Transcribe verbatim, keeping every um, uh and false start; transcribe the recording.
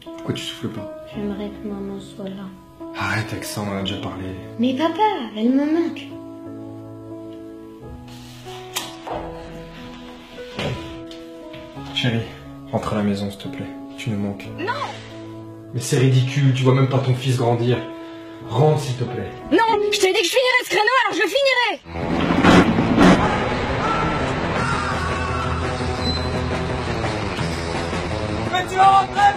Pourquoi tu souffles pas? J'aimerais que maman soit là. Arrête avec ça, on en a déjà parlé. Mais papa, elle me manque. Chérie, rentre à la maison s'il te plaît. Tu nous manques. Non! Mais c'est ridicule, tu vois même pas ton fils grandir. Rentre s'il te plaît. Non! Je t'ai dit que je finirais ce créneau, alors je le finirai! Mais tu vas rentrer!